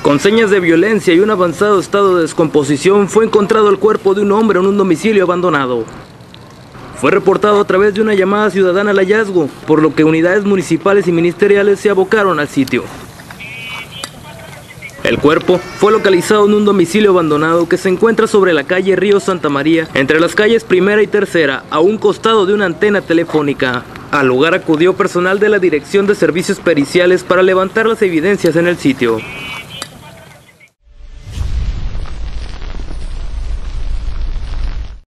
Con señas de violencia y un avanzado estado de descomposición, fue encontrado el cuerpo de un hombre en un domicilio abandonado. Fue reportado a través de una llamada ciudadana al hallazgo, por lo que unidades municipales y ministeriales se abocaron al sitio. El cuerpo fue localizado en un domicilio abandonado que se encuentra sobre la calle Río Santa María, entre las calles Primera y Tercera, a un costado de una antena telefónica. Al lugar acudió personal de la Dirección de Servicios Periciales para levantar las evidencias en el sitio.